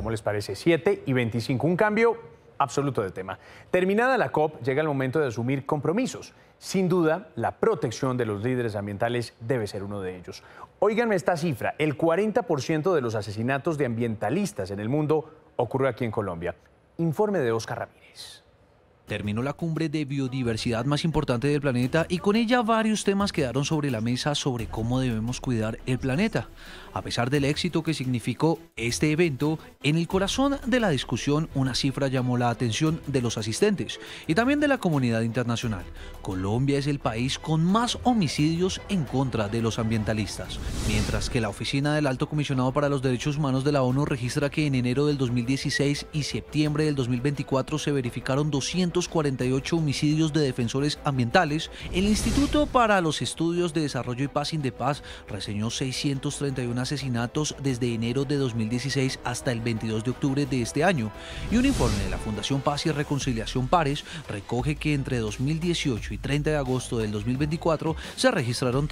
¿Cómo les parece? 7:25, un cambio absoluto de tema. Terminada la COP, llega el momento de asumir compromisos. Sin duda, la protección de los líderes ambientales debe ser uno de ellos. Óiganme esta cifra, el 40% de los asesinatos de ambientalistas en el mundo ocurre aquí en Colombia. Informe de Oscar Ramírez. Terminó la cumbre de biodiversidad más importante del planeta y con ella varios temas quedaron sobre la mesa sobre cómo debemos cuidar el planeta. A pesar del éxito que significó este evento, en el corazón de la discusión una cifra llamó la atención de los asistentes y también de la comunidad internacional. Colombia es el país con más homicidios en contra de los ambientalistas, mientras que la Oficina del Alto Comisionado para los Derechos Humanos de la ONU registra que en enero del 2016 y septiembre del 2024 se verificaron 248 homicidios de defensores ambientales. El Instituto para los Estudios de Desarrollo y Paz, INDEPAZ, reseñó 631 asesinatos desde enero de 2016 hasta el 22 de octubre de este año. Y un informe de la Fundación Paz y Reconciliación Pares recoge que entre 2018 y 30 de agosto del 2024 se registraron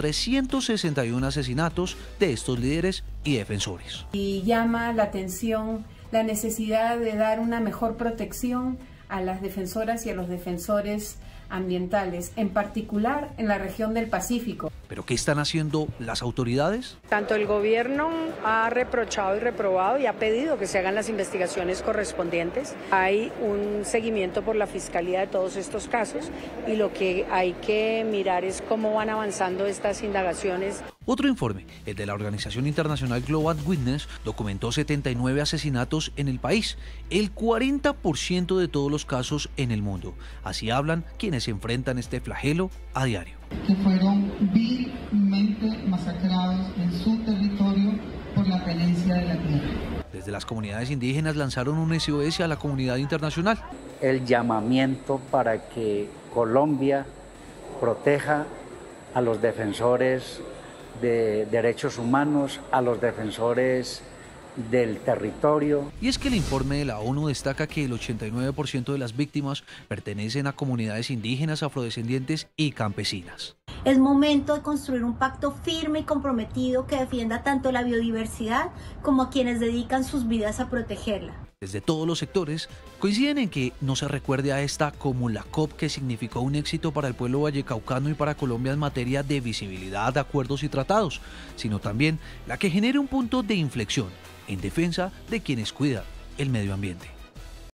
361 asesinatos de estos líderes y defensores. Y llama la atención la necesidad de dar una mejor protección a las defensoras y a los defensores ambientales, en particular en la región del Pacífico. ¿Pero qué están haciendo las autoridades? Tanto el gobierno ha reprochado y reprobado y ha pedido que se hagan las investigaciones correspondientes. Hay un seguimiento por la Fiscalía de todos estos casos y lo que hay que mirar es cómo van avanzando estas indagaciones. Otro informe, el de la organización internacional Global Witness, documentó 79 asesinatos en el país, el 40% de todos los casos en el mundo. Así hablan quienes enfrentan este flagelo a diario. Que fueron vilmente masacrados en su territorio por la tenencia de la tierra. Desde las comunidades indígenas lanzaron un SOS a la comunidad internacional. El llamamiento para que Colombia proteja a los defensores de derechos humanos, a los defensores del territorio. Y es que el informe de la ONU destaca que el 89% de las víctimas pertenecen a comunidades indígenas, afrodescendientes y campesinas. Es momento de construir un pacto firme y comprometido que defienda tanto la biodiversidad como a quienes dedican sus vidas a protegerla. Desde todos los sectores coinciden en que no se recuerde a esta como la COP, que significó un éxito para el pueblo vallecaucano y para Colombia en materia de visibilidad, de acuerdos y tratados, sino también la que genere un punto de inflexión en defensa de quienes cuidan el medio ambiente.